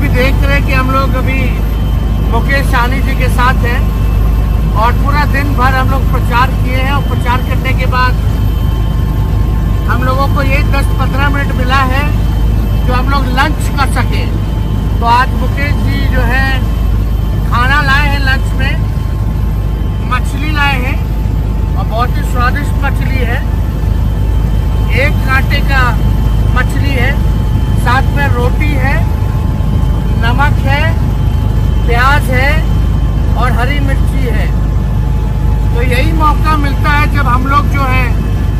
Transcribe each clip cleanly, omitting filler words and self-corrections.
देख रहे हैं कि हम लोग अभी मुकेश सहनी जी के साथ हैं और पूरा दिन भर हम लोग प्रचार किए हैं और प्रचार करने के बाद हम लोगों को ये 10-15 मिनट मिला है जो हम लोग लंच कर सके। तो आज मुकेश जी जो है खाना लाए हैं, लंच में मछली लाए हैं और बहुत ही स्वादिष्ट मछली है। एक कांटे का मछली है, साथ में रोटी है, नमक है, प्याज है और हरी मिर्ची है। तो यही मौका मिलता है जब हम लोग जो है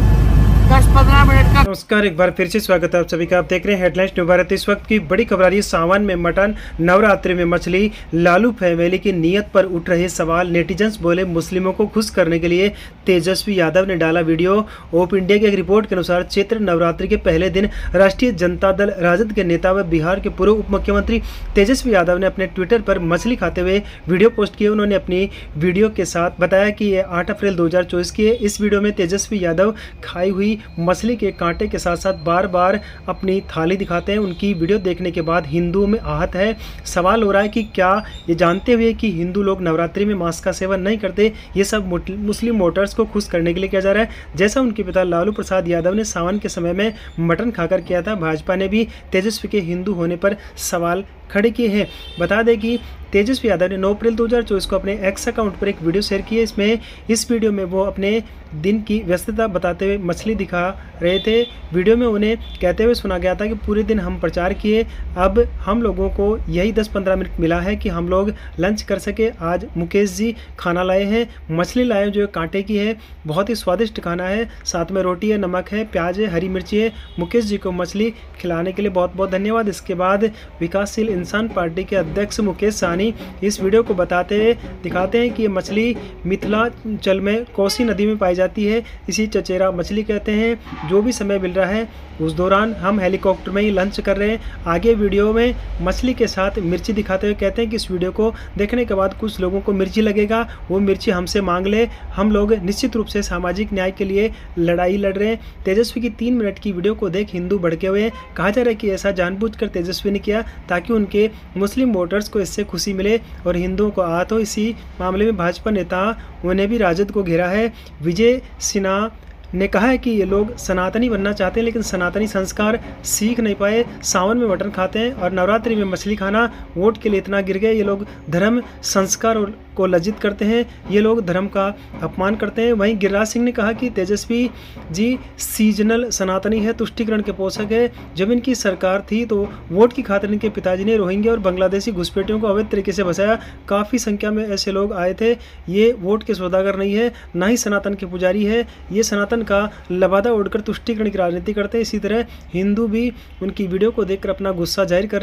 10-15 मिनट का। नमस्कार, एक बार फिर से स्वागत है आप सभी का। आप देख रहे हैं हेडलाइंस न्यू भारत। इस वक्त की बड़ी खबर आ रही है। सावन में मटन, नवरात्रि में मछली, लालू फैमिली की नीयत पर उठ रहे सवाल। नेटिजन्स बोले मुस्लिमों को खुश करने के लिए तेजस्वी यादव ने डाला वीडियो। ओप इंडिया की एक रिपोर्ट के अनुसार चैत्र नवरात्रि के पहले दिन राष्ट्रीय जनता दल राजद के नेता व बिहार के पूर्व उप मुख्यमंत्री तेजस्वी यादव ने अपने ट्विटर पर मछली खाते हुए वीडियो पोस्ट किए। उन्होंने अपनी वीडियो के साथ बताया कि ये 8 अप्रैल 2024 की है। इस वीडियो में तेजस्वी यादव खाई हुई मछली के कांटे के साथ साथ बार बार अपनी थाली दिखाते हैं। उनकी वीडियो देखने के बाद हिंदुओं में आहत है। सवाल हो रहा है कि क्या ये जानते हुए कि हिंदू लोग नवरात्रि में मांस का सेवन नहीं करते, ये सब मुस्लिम वोटर्स को खुश करने के लिए किया जा रहा है। जैसा उनके पिता लालू प्रसाद यादव ने सावन के समय में मटन खाकर किया था। भाजपा ने भी तेजस्वी के हिंदू होने पर सवाल खड़े किए हैं। बता दें कि तेजस्वी यादव ने 9 अप्रैल 2024 को अपने एक्स अकाउंट पर एक वीडियो शेयर की है। इस वीडियो में वो अपने दिन की व्यस्तता बताते हुए मछली दिखा रहे थे। वीडियो में उन्हें कहते हुए सुना गया था कि पूरे दिन हम प्रचार किए, अब हम लोगों को यही 10-15 मिनट मिला है कि हम लोग लंच कर सके। आज मुकेश जी खाना लाए हैं, मछली लाए हैं जो कांटे की है, बहुत ही स्वादिष्ट खाना है, साथ में रोटी है, नमक है, प्याज है, हरी मिर्ची है। मुकेश जी को मछली खिलाने के लिए बहुत बहुत धन्यवाद। इसके बाद विकासशील इंसान पार्टी के अध्यक्ष मुकेश सहनी इस वीडियो को दिखाते हैं कि ये मछली मिथिलांचल में कोसी नदी में पाई जाती है। इसी चचेरा मछली कहते हैं। जो भी समय मिल रहा है उस दौरान हम हेलीकॉप्टर में ही लंच कर रहे हैं। आगे वीडियो में मछली के साथ मिर्ची दिखाते हुए कहते हैं कि इस वीडियो को देखने के बाद कुछ लोगों को मिर्ची लगेगा, वो मिर्ची हमसे मांग ले। हम लोग निश्चित रूप से सामाजिक न्याय के लिए लड़ाई लड़ रहे हैं। तेजस्वी की 3 मिनट की वीडियो को देख हिंदू भड़के हुए हैं। कहा जा रहा है कि ऐसा जानबूझकर तेजस्वी ने किया ताकि उनके मुस्लिम वोटर्स को इससे खुशी मिले और हिंदुओं को आहत हो। इसी मामले में भाजपा नेता उन्हें भी राजद को घेरा है। विजय सिन्हा ने कहा है कि ये लोग सनातनी बनना चाहते हैं लेकिन सनातनी संस्कार सीख नहीं पाए। सावन में मटन खाते हैं और नवरात्रि में मछली खाना वोट के लिए इतना गिर गए। ये लोग धर्म संस्कार को लज्जित करते हैं, ये लोग धर्म का अपमान करते हैं। वहीं गिरिराज सिंह ने कहा कि तेजस्वी जी सीजनल सनातनी है, तुष्टिकरण के पोषक है। जब इनकी सरकार थी तो वोट की खातिर इनके पिताजी ने रोहिंग्या और बांग्लादेशी घुसपैठियों को अवैध तरीके से बसाया। काफ़ी संख्या में ऐसे लोग आए थे। ये वोट के सौदागर नहीं है, ना ही सनातन के पुजारी है। ये सनातन का लबादा ओढ़कर तुष्टिकरण की राजनीति करते हैं। इसी तरह हिंदू भी उनकी वीडियो को देखकर अपना गुस्सा जाहिर कर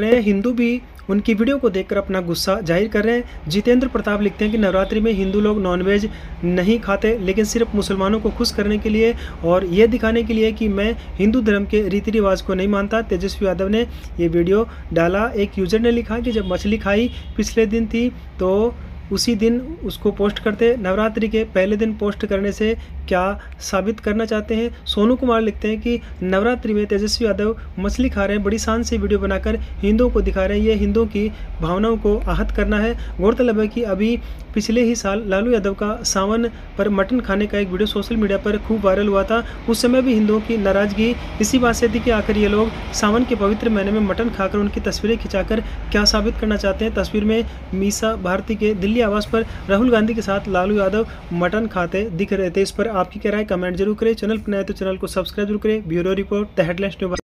रहे हैं। जितेंद्र प्रताप लिखते हैं कि नवरात्रि में हिंदू लोग नॉनवेज नहीं खाते लेकिन सिर्फ मुसलमानों को खुश करने के लिए और ये दिखाने के लिए कि मैं हिंदू धर्म के रीति रिवाज को नहीं मानता। तेजस्वी यादव ने ये वीडियो डाला। एक यूजर ने लिखा कि जब मछली खाई पिछले दिन थी तो उसी दिन उसको पोस्ट करते। नवरात्रि के पहले दिन पोस्ट करने से क्या साबित करना चाहते हैं? सोनू कुमार लिखते हैं कि नवरात्रि में तेजस्वी यादव मछली खा रहे हैं, बड़ी शान से वीडियो बनाकर हिंदुओं को दिखा रहे हैं। ये हिंदुओं की भावनाओं को आहत करना है। गौरतलब है कि अभी पिछले ही साल लालू यादव का सावन पर मटन खाने का एक वीडियो सोशल मीडिया पर खूब वायरल हुआ था। उस समय भी हिंदुओं की नाराजगी इसी बात से थी कि आखिर ये लोग सावन के पवित्र महीने में मटन खाकर उनकी तस्वीरें खिंचाकर क्या साबित करना चाहते हैं। तस्वीर में मीसा भारती के दिल्ली आवास पर राहुल गांधी के साथ लालू यादव मटन खाते दिख रहे थे। इस पर आपकी क्या राय, कमेंट जरूर करें। चैनल पर नए तो चैनल को सब्सक्राइब जरूर करें। Bureau report, the headlines news.